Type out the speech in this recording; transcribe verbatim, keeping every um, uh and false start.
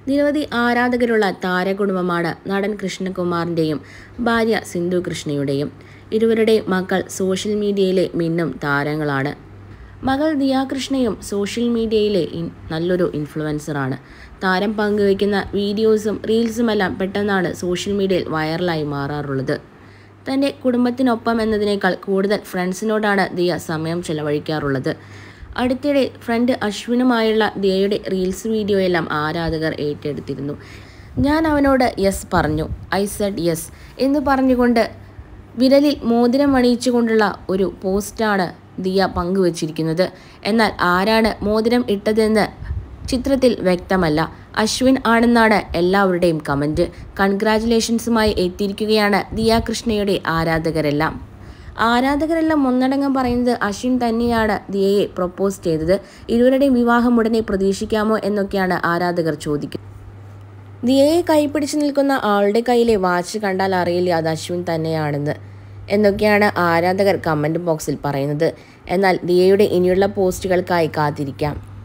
നിരവധി ആരാധകരുള്ള താരകുടുംബമാണ് നടൻ കൃഷ്ണകുമാറിൻ്റെയും ഭാര്യ സിന്ധു കൃഷ്ണയുടെയും. ഇരുവരുടെയും മക്കൾ സോഷ്യൽ മീഡിയയിലെ മിന്നും താരങ്ങളാണ്. മകൾ ദിയ കൃഷ്ണയും സോഷ്യൽ മീഡിയയിലെ നല്ലൊരു ഇൻഫ്ലുവൻസറാണ്. താരം പങ്കുവയ്ക്കുന്ന വീഡിയോസും റീൽസുമെല്ലാം പെട്ടെന്നാണ് സോഷ്യൽ മീഡിയയിൽ വൈറലായി മാറാറുള്ളത്. തൻ്റെ കുടുംബത്തിനൊപ്പം എന്നതിനേക്കാൾ കൂടുതൽ ഫ്രണ്ട്സിനോടാണ് ദിയ സമയം ചെലവഴിക്കാറുള്ളത്. അടുത്തിടെ ഫ്രണ്ട് അശ്വിനുമായുള്ള ദിയയുടെ റീൽസ് വീഡിയോയെല്ലാം ആരാധകർ ഏറ്റെടുത്തിരുന്നു. ഞാൻ അവനോട് യെസ് പറഞ്ഞു, ഐ സെഡ് യെസ് എന്ന് പറഞ്ഞുകൊണ്ട് വിരലിൽ മോതിരം അണിയിച്ചുകൊണ്ടുള്ള ഒരു പോസ്റ്റാണ് ദിയ പങ്കുവച്ചിരിക്കുന്നത്. എന്നാൽ ആരാണ് മോതിരം ഇട്ടതെന്ന് ചിത്രത്തിൽ വ്യക്തമല്ല. അശ്വിൻ ആണെന്നാണ് എല്ലാവരുടെയും കമൻറ്റ്. കൺഗ്രാജുലേഷൻസുമായി എത്തിയിരിക്കുകയാണ് ദിയ കൃഷ്ണയുടെ ആരാധകരെല്ലാം. ആരാധകരെല്ലാം ഒന്നടങ്കം പറയുന്നത് അശ്വിൻ തന്നെയാണ് ദിയയെ പ്രൊപ്പോസ് ചെയ്തത്. ഇരുവരുടെയും വിവാഹം ഉടനെ പ്രതീക്ഷിക്കാമോ എന്നൊക്കെയാണ് ആരാധകർ ചോദിക്കുന്നത്. ദിയയെ കൈപിടിച്ച് നിൽക്കുന്ന ആളുടെ കയ്യിലെ വാച്ച് കണ്ടാൽ അറിയില്ല അത് അശ്വിൻ തന്നെയാണെന്ന് എന്നൊക്കെയാണ് ആരാധകർ കമൻറ്റ് ബോക്സിൽ പറയുന്നത്. എന്നാൽ ദിയയുടെ ഇനിയുള്ള പോസ്റ്റുകൾക്കായി കാത്തിരിക്കാം.